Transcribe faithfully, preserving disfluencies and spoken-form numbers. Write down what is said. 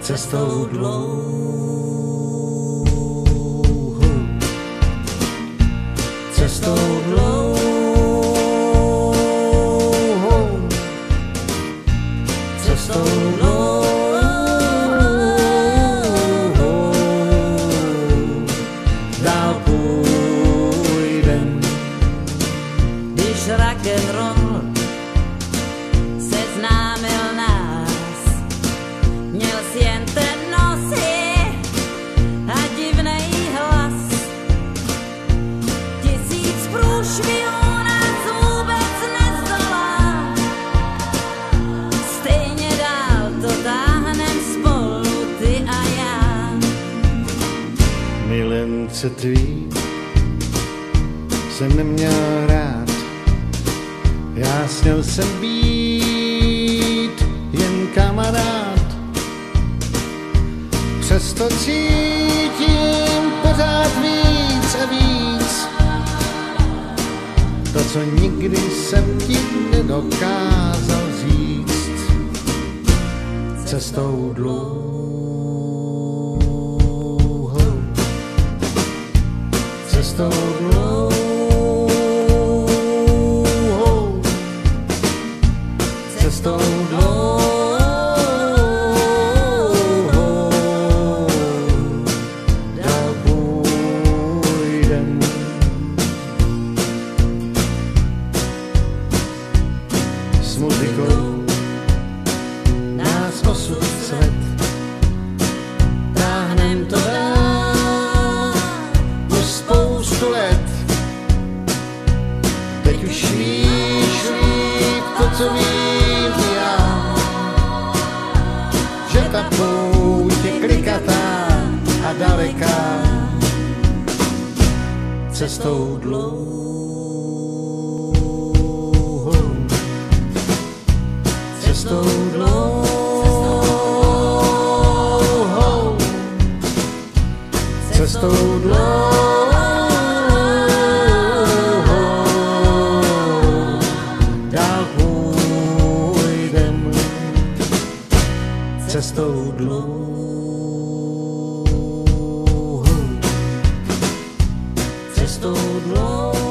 cestou dlouhou, cestou dlouhou, cestou dlouhou, dál půjdem. Když rock'n'roll seznámil nás, měl jsi jen ten nosy a divnej hlas. Tisíc průšvihů nás vůbec nezdolá, stejně dál to táhnem spolu ty a já. Milence tvý jsem neměl rád, já směl jsem být jen kamarád. Přesto cítím pořád víc a víc to, co nikdy jsem ti nedokázal říct. Cestou dlouhou, cestou dlouhou, cestou dlouhou, dál půjdem. S muzikou nás osud svet, táhnem to dál už spoustu let. Teď už víš líp to, co vím já, že ta pouť je klikatá a daleká. Cestou dlouhou, cestou dlouhou, cestou dlouhou, dál půjdem. Cestou dlouhou, cestou dlouhou.